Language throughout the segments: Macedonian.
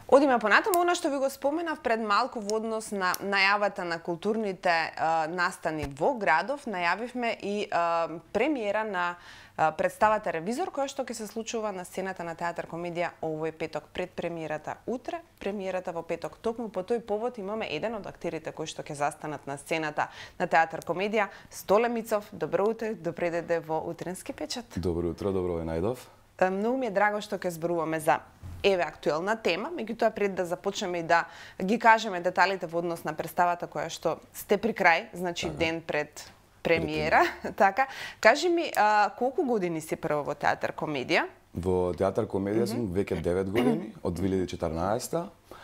Одиме понатаму, она што ви го споменав пред малку во однос на најавата на културните настани во градов, најавивме и премиера на представата Ревизор, која што ќе се случува на сцената на Театар Комедија овој петок пред премиерата утре, премиерата во петок. Токму по тој повод имаме еден од актерите кои што ќе застанат на сцената на Театар Комедија, Столе Мицов. Добро утре, добре дојде во утренски печат. Добро утро, добро ве најдов. Многу ми е драго што ќе зборуваме за еве актуелна тема, меѓутоа пред да започнеме и да ги кажеме деталите во однос на представата која што сте при крај, значи ден пред премиера, така. Кажи ми, колку години си прво во Театар Комедија? Во Театар Комедија сум веќе 9 години, од 2014-та.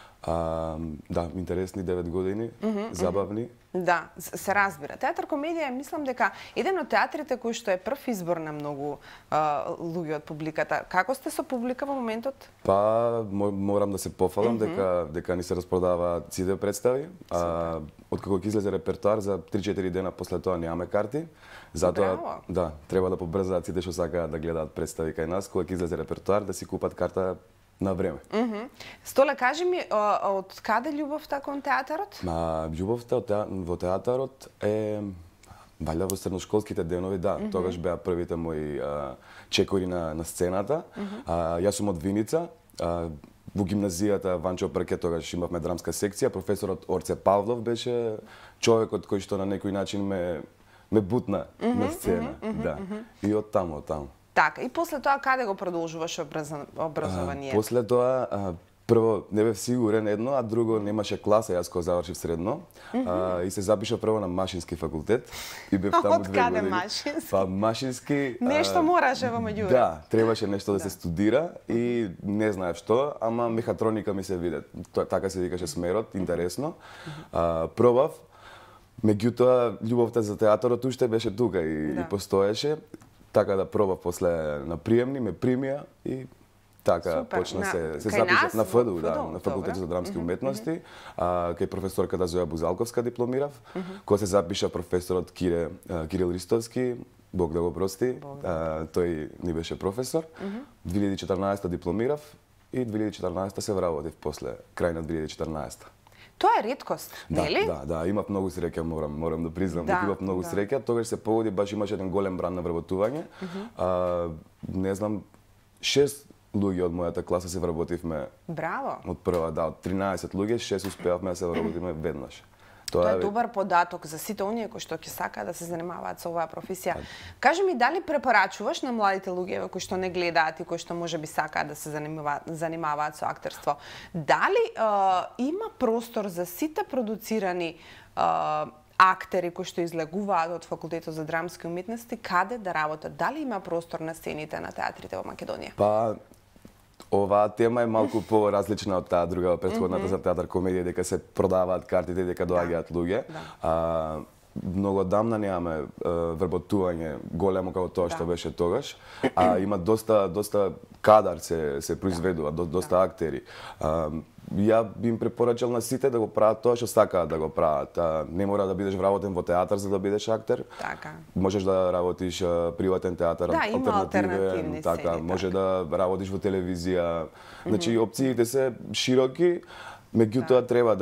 Да, интересни 9 години, забавни. Да, се разбира. Театар Комедија мислам дека еден од театрите кој што е прв избор на многу луѓе од публиката. Како сте со публика во моментот? Па, морам да се пофалам дека ни се распродаваат сите представи. Откако ќе излезе репертоар, за 3-4 дена после тоа немаме карти. Затоа, да, треба да побрзаат сите што сакаат да гледаат представи кај нас, кога ќе излезе репертоар, да си купат карта на време. Столе, кажи ми, од каде љубовта кон театарот? Љубовта во театарот е валја во средношколските денови, да, тогаш беа првите мои чекори на сцената. Јас сум од Виница. Во гимназијата Ванчо Прке тогаш имавме драмска секција. Професорот Орце Павлов беше човекот кој што на некој начин ме бутна на сцена, да. И од таму. Така, и после тоа каде го продолжуваш образованието? После тоа, прво не бев сигурен едно, а друго немаше класа, јас кога завршив средно. И се запишав прво на Машински факултет. И бев таму 2 години. Од каде Машински? Па Машински... Нешто мораше во меѓувреме. Да, требаше нешто да се студира и не знаев што, ама мехатроника ми се виде. Така се викаше смерот, интересно. Пробав, меѓутоа љубовта за театарот уште беше тука и постоеше. Така да пробав после на приемни, ме примија и така почна се запишав на ФДУ, да, на Факултет за драмски уметности, кај професорката Зоја Бузалковска дипломирав, кога се запиша професорот Кирил Ристовски, Бог да го прости, тој ни беше професор. 2014 дипломирав и 2014 се вработив после крај на 2014. Тоа е реткост, нели? Да, имав многу среќа, морам да признам, дека имав многу среќа. Тогаш се погоди, баш имаше еден голем бран на вработување. Не знам, 6 луѓе од мојата класа се вработивме. Браво! Од прва, да, од 13 луѓе, 6 успеавме да се вработиме веднаш. Тоа е добар податок за сите оние кои што ќе сакаат да се занимаваат со оваа професија. Кажи ми, дали препорачуваш на младите луѓе кои што не гледаат и кои што можеби сакаат да се занимаваат со актерство, дали има простор за сите продуцирани актери кои што излегуваат од Факултетот за драмски уметности, каде да работат? Дали има простор на сцените на театрите во Македонија? Па, оваа тема е малку поразлична од таа друга, претходната за Театар Комедија, дека се продаваат картите, дека доаѓаат луѓе. Многу одамна немаме вработување големо како тоа што беше тогаш, има доста кадар се произведува, доста актери. Ја би им препорачал на сите да го прават тоа што сакаат да го прават. Не мора да бидеш вработен во театар за да бидеш актер. Така. Можеш да работиш приватен театар, алтернативен, така, може да работиш во телевизија. Значи опциите се широки, меѓутоа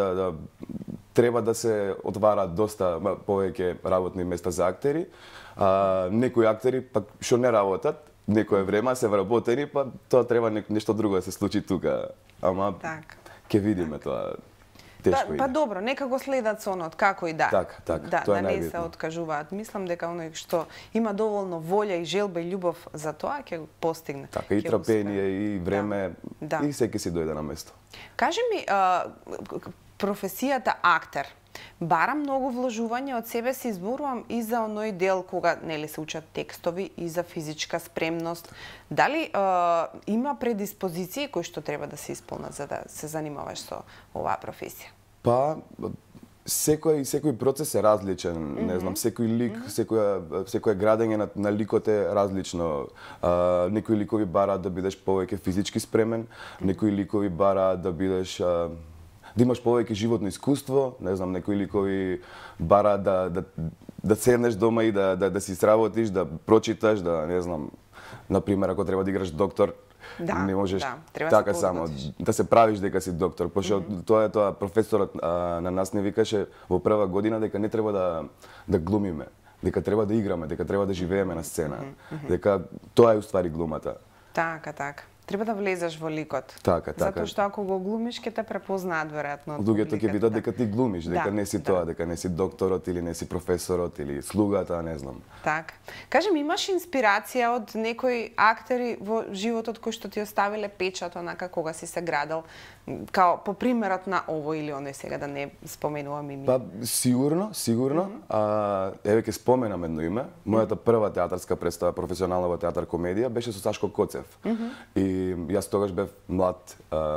треба да се отвараат доста повеќе работни места за актери. Некои актери пак што не работат, некое време се вработени, па тоа треба нешто друго да се случи тука. Ама ќе видиме тоа. Тешко Па добро, нека го следат сонот, како и да. Така, да не се откажуваат. Мислам дека оној што има доволно волја и желба и љубов за тоа ќе го постигне. Така, и трпение, и време, и секи си дојде на место. Кажи ми, професијата актер бара многу вложување од себе, си изборувам и за оној дел кога нели се учат текстови и за физичка спремност. Дали има предиспозиции кои што треба да се исполнат за да се занимаваш со оваа професија? Па секој процес е различен, не знам, секој лик, секој градење на ликот е различно. Некои ликови бараат да бидеш повеќе физички спремен, некои ликови бараат да бидеш да имаш повеќе животно искуство, не знам, некои ликови бара да седнеш дома и да си сработиш, да прочиташ, да не знам, на пример ако треба да играш доктор, Не можеш треба така се само подготвиш. да се правиш дека си доктор. Пошто тоа професорот на нас не викаше во прва година дека не треба да глумиме, дека треба да играме, дека треба да живееме на сцена, дека тоа е уствари глумата. Така. Треба да влезеш во ликот. Така. Затоа што ако го глумиш, ќе те препознаат веројатно. Луѓето ќе видат дека ти глумиш, дека не си тоа, дека не си докторот или не си професорот или слугата, не знам. Така. Кажи ми, имаш инспирација од некои актери во животот кои што ти оставиле печат онака кога си се градел, као по примерот на ово или оној, сега да не споменувам име? Па сигурно. Еве ќе споменам едно име. Мојата прва театарска представа, професионална во театар комедија, беше со Сашко Коцев. И јас тогаш бев млад,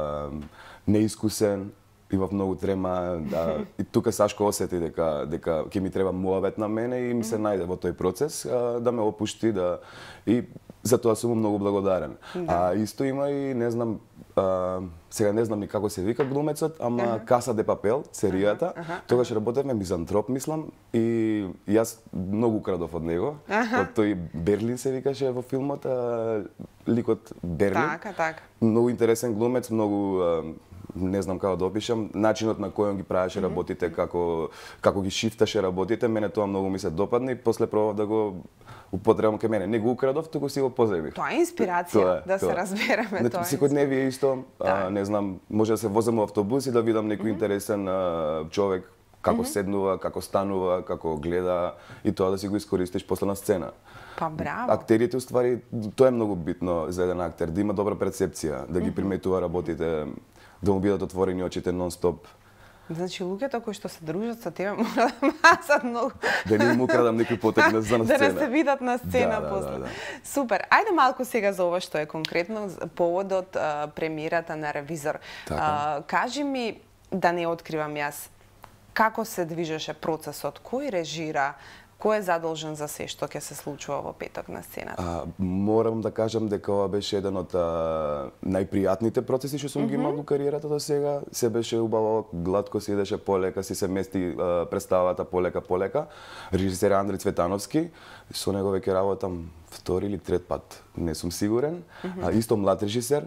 неискусен, имав многу трема, и тука Сашко осети дека ќе ми треба муавет на мене и ми се најде во тој процес да ме опушти и за тоа сум многу благодарен. Исто има и не знам, сега не знам ни како се вика глумецот, ама Каса де Папел, серијата, тогаш работевме Мизантроп, мислам, и јас многу крадов од него. Од тој Берлин се викаше во филмот, ликот Берлин. Така. Многу интересен глумец, многу не знам како да опишам, начинот на кој он ги правеше работите, како ги шифташе работите, мене тоа многу ми се допадна и после пробав да го употребам кај мене. Не го украдов, туку си го позајмив. Тоа е инспирација, да се разбереме тоа. Секојдневие исто, не знам, може да се возам во автобус и да видам некој интересен човек како седнува, како станува, како гледа и тоа да си го искористиш после на сцена. Па браво. Актерите уствари тоа е многу битно за еден актер, да има добра перцепција, да ги приметува работите, да му бидат отворени очите нон-стоп. Значи, луѓето кои што се дружат со тебе мора да масат многу. Да не им украдам некој потек на сцена. Да не се видат на сцена после. Да. Супер. Ајде малку сега за ова што е конкретно поводот премиерата на Ревизор. Кажи ми, да не откривам јас, како се движеше процесот, кој режира, кој е задолжен за се што ќе се случува во петок на сцената? Морам да кажам дека ова беше еден од најпријатните процеси што сум ги имал во кариерата до сега. Се беше убаво, гладко се идеше полека, се мести представата полека. Режисер Андри Цветановски, со него веќе работам втори или трет пат, не сум сигурен. Исто млад режисер,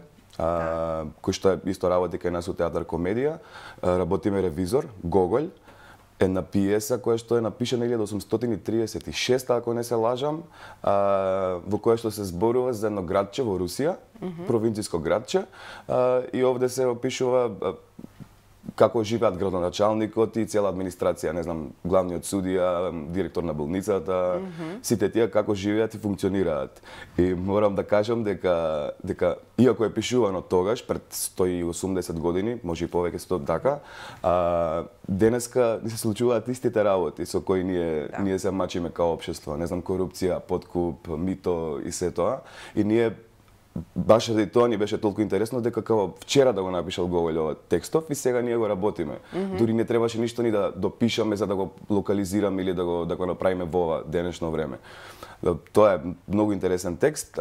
кој што исто работи кај нас у театар комедија. Работиме Ревизор, Гоголј, една пиеса која што е напишана 1836, ако не се лажам, во која што се зборува за едно градче во Русија, провинцијско градче, и овде се опишува како живеат градоначалникот и цела администрација, не знам, главниот судија, директор на болницата, сите тие како живеат и функционираат. И морам да кажам дека иако е пишувано тогаш пред 180 години, може и повеќе така, денеска се случуваат истите работи со кои ние се мачиме као општество, не знам, корупција, подкуп, мито и се тоа. И ние баш заради тоа ни беше толку интересно дека како вчера да го напишал Гоголј ова текстов и сега ние го работиме. Дури не требаше ништо ни да допишаме за да го локализираме или да го направиме во ова денешно време. Тоа е многу интересен текст.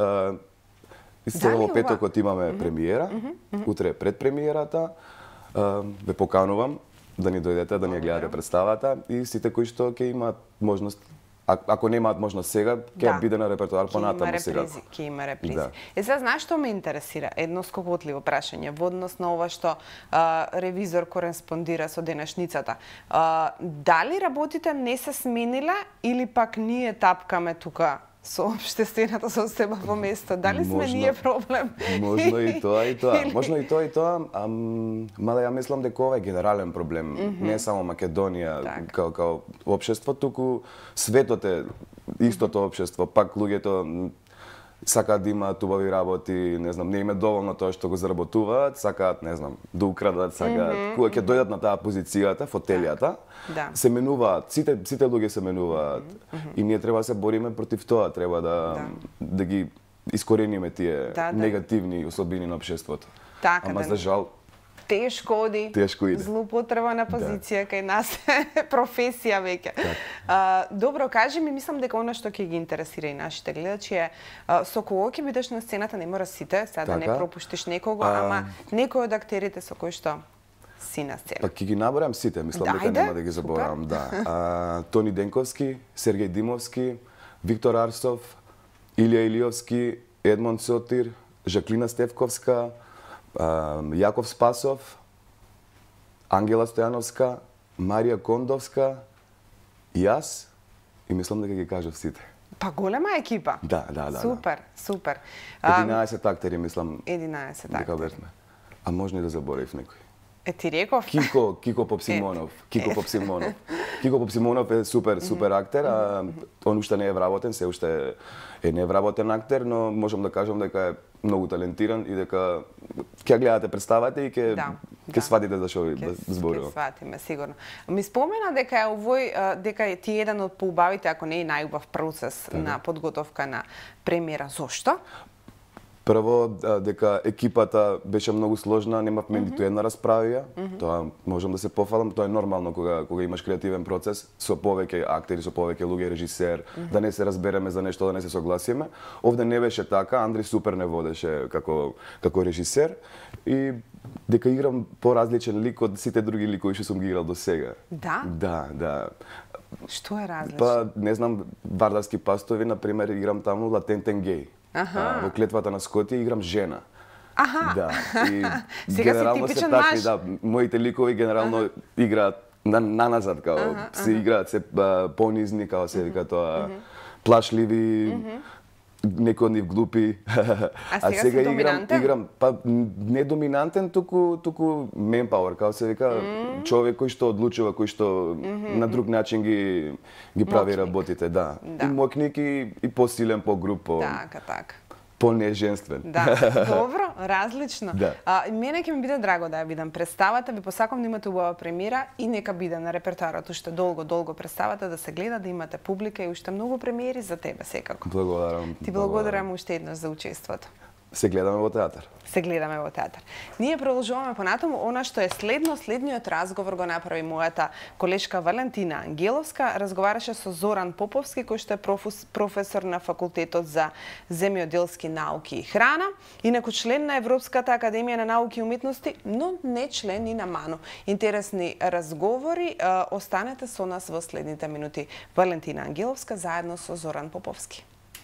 И сега во петокот имаме премиера, утре пред премиерата. Ве поканувам да ни дојдете, да ни гледате представата и сите кои што ќе имаат можност. Ако немаат можност сега, ќе биде на репертоар понатаму сега. Ќе има репризи. Сега, знаеш што ме интересира? Едно скокотливо прашање во однос на ова што Ревизор кореспондира со денешницата. Дали работите не се смениле или пак ние тапкаме тука со општествената со себе во место? Дали сме ние проблем? Можно и тоа и тоа. Можно и тоа, мада ја мислам дека ова е генерален проблем, не само Македонија као општество, туку светот е истото општество, пак луѓето сакаат да имаат убави работи, не знам, не им е доволно тоа што го заработуваат, сакаат, не знам, да украдат, сакаат, кога ќе дојдат на таа позицијата, фотелијата, се менуваат, сите луѓе се менуваат. И ние треба да се бориме против тоа, треба да ги искорениме тие негативни особини на општеството. Ама за жал тешко оди, злоупотреба на позиција кај нас е професија веќе. Добро, кажи ми, мислам дека она што ќе ги интересира и нашите гледачи е со кого ќе бидеш на сцената, не мора сите, сега да не пропуштиш некого, ама некој од актерите со кој што си на сцена. Па ќе ги наборам сите, мислам дека нема да ги заборавам, Тони Денковски, Сергеј Димовски, Виктор Арсов, Илија Илиовски, Едмонд Сотир, Жаклина Стевковска, Јаков Спасов, Ангела Стојановска, Марија Кондовска, јас и мислам дека ги кажав сите. Па голема екипа. Да. Супер, супер. 11 актери, мислам. 11 дека актери. бевме. А може и да заборев некој. Ти реков? Кико Попсимонов. Кико Попсимонов е супер актер, а он уште не е вработен, се уште е невработен актер, но можам да кажам дека е многу талентиран и дека ќе гледате представата и ќе сватите за што зборувам. Ќе сватиме сигурно. Ми спомена дека е овој дека е ти еден од поубавите, ако не и најубав процес на подготовка на премиера. Зошто? Прво, дека екипата беше многу сложна, немавме ниту една расправија. Тоа можам да се пофалам, тоа е нормално кога имаш креативен процес со повеќе актери, со повеќе луѓе, режисер, да не се разбереме за нешто, да не се согласиме. Овде не беше така, Андри супер не водеше како режисер и дека играм поразличен лик од сите други ликови што сум ги играл до сега. Да? Да. Што е различно? Па, не знам, Вардарски пастови, например, играм таму латентен геј. Во Клетвата на Скоти играм жена. Да. И сега си типичен маж. Да, моите ликови генерално играат наназад, као се играат се понизни, као се вика тоа, плашливи, некои од нив глупи. А сега си доминантен? Играм, па не доминантен, туку manpower, као се вика, човек кој што одлучува, кој што на друг начин ги прави работите, да. И мокник и посилен, по-груп, така. По-неженствен. Да, добро, различно. Да. Мене ќе ми биде драго да ја видам представата, ви посакам да имате убава премиера и нека биде на репертоарот уште долго представата да се гледа, да имате публика и уште многу премиери за тебе секако. Благодарам. Ти благодарам уште еднаш за учеството. Се гледаме во театар. Ние продолжуваме понатаму она што е следниот разговор го направи мојата колешка Валентина Ангеловска, разговараше со Зоран Поповски кој што е професор на факултетот за земјоделски науки и храна, инаку член на Европската академија на науки и уметности, но не член и на МАНУ. Интересни разговори, останете со нас во следните минути. Валентина Ангеловска заедно со Зоран Поповски.